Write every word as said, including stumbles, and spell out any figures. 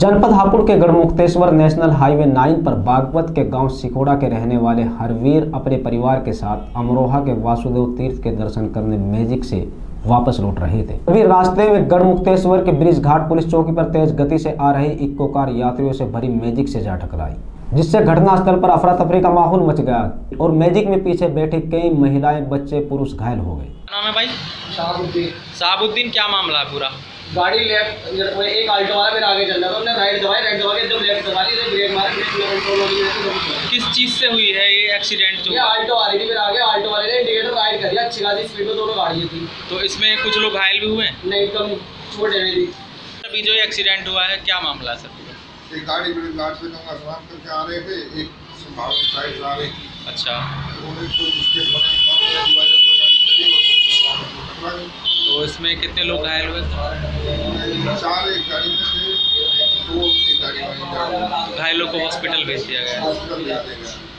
जनपद हापुड़ के Garhmukteshwar national highway nine पर बागवत के गांव सिकोड़ा के रहने वाले हरवीर अपने परिवार के साथ अमरोहा के वासुदेव तीर्थ के दर्शन करने मैजिक से वापस लौट रहे थे। अभी रास्ते में गढ़मुक्तेश्वर के ब्रिज घाट पुलिस चौकी पर तेज गति से आ रही इक्को कार यात्रियों से भरी मैजिक से जा टकराई, जिससे घटनास्थल पर अफरा तफरी का माहौल मच गया और मैजिक में पीछे बैठे कई महिलाएं, बच्चे, पुरुष घायल हो गए। नाम है भाई? शाहबुद्दीन। शाहबुद्दीन, क्या मामला है पूरा? गाड़ी लेफ्ट, एक आल्टो वाला मेरे आगे चल रहा था, हमने राइट दबाई, राइट दबा के एकदम लेफ्ट दबा ली, ब्रेक मारा, ब्रेक कंट्रोल हो गई। किस चीज से हुई है ये एक्सीडेंट? जो ये आल्टो आ रही थी मेरे आगे, आल्टो वाले ने इंडिकेटर राइट कर दिया, अच्छी खासी स्पीड में दोनों गाड़ियां थी। तो इसमें कुछ लोग घायल भी हुए? नहीं, कम छोटे हुए थी। अभी जो एक्सीडेंट हुआ है क्या मामला है सर? एक गाड़ी बड़ी घाट से गंगा स्नान करके आ रहे थे, एक संभाव की साइड से आ रही थी। अच्छा, तो इसमें कितने लोग घायल हुए? चार एक गाड़ी में थे, दो एक गाड़ी में। घायलों को हॉस्पिटल भेज दिया गया। हॉस्पिटल भेज दिया गया।